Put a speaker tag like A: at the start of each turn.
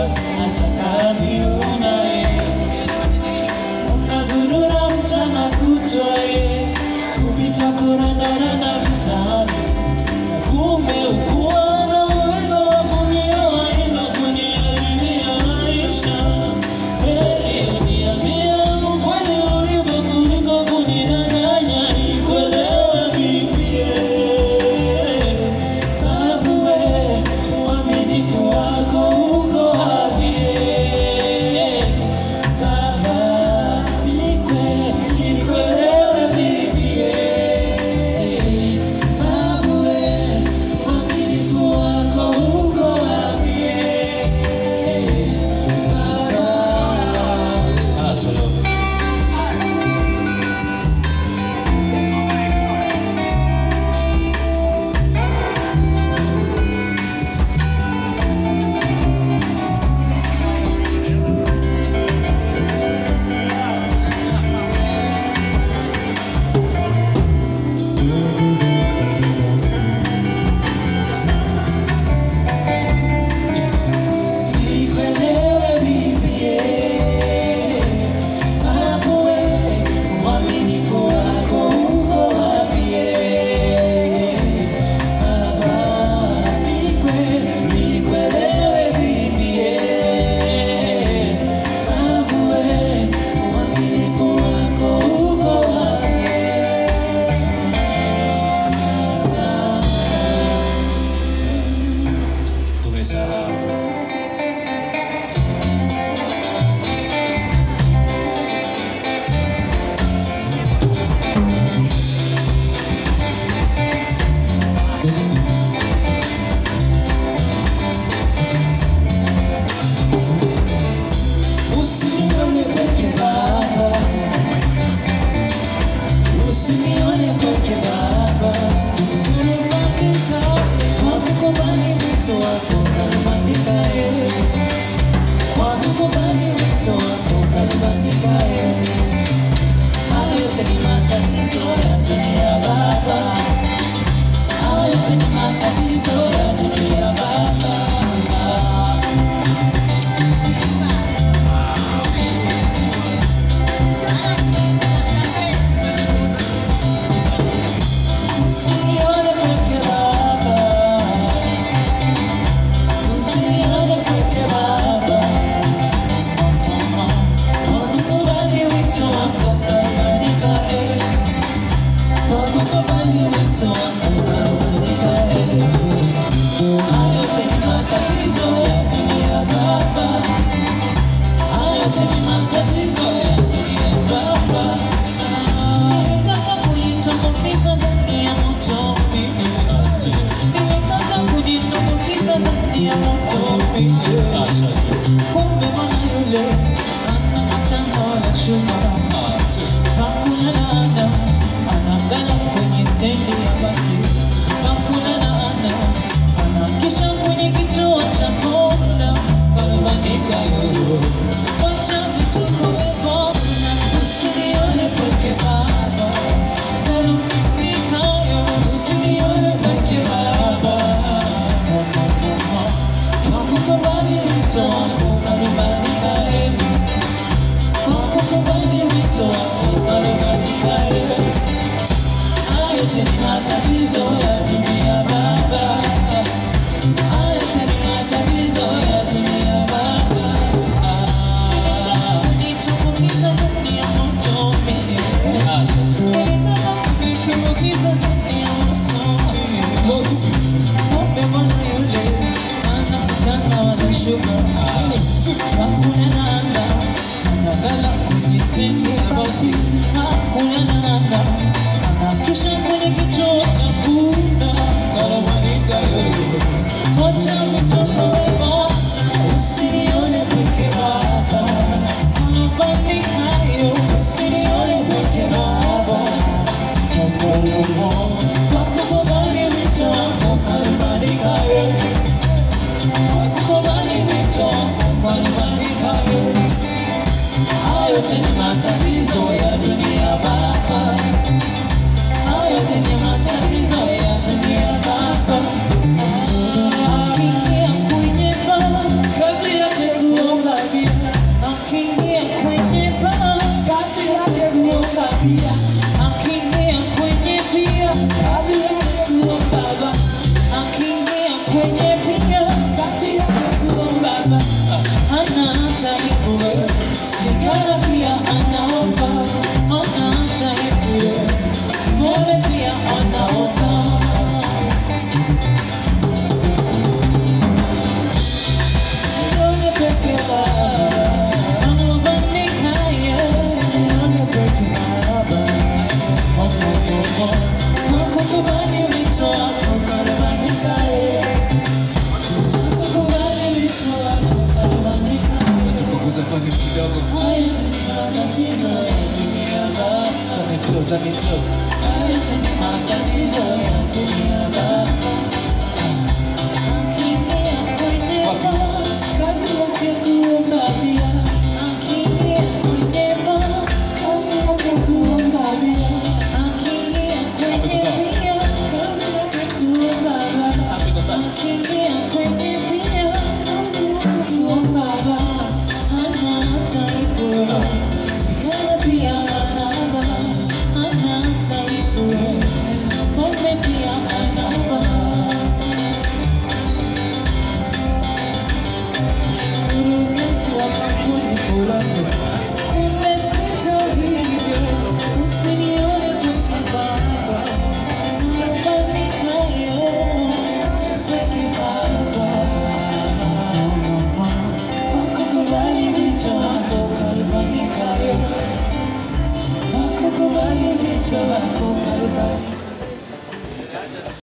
A: hata kazi unaye, unazurura mchana kutwa kupita kurandaranda mitaani, kumbe ukuwa na uwezo wa kunioa ila kuniharibia maisha. Heri uniambie ukweli ulivyo kuliko kunidanganya nikuelewe vipi. Babu we, uaminifu wako uko wapi? Baba, nikuelewe vipi? Babu we, uaminifu wako uko wapi? Baba. Solo. Usinione peke baba, usinione peke baba, unibandika wakukubali wito wako kanibandika wakukubali wito wako kanibandika hayo yote ni matatizo ya dunia baba, hayo yote ni matatizo ya dunia baba. Bye. kwenye pia kazi yako kuwa baba anaacha ipo sigara pia anaomba anaacha ipo mole pia anaomba sione peke
B: Zafani kidogo. Utaniflow.
A: Wakukubali vitu wako karibani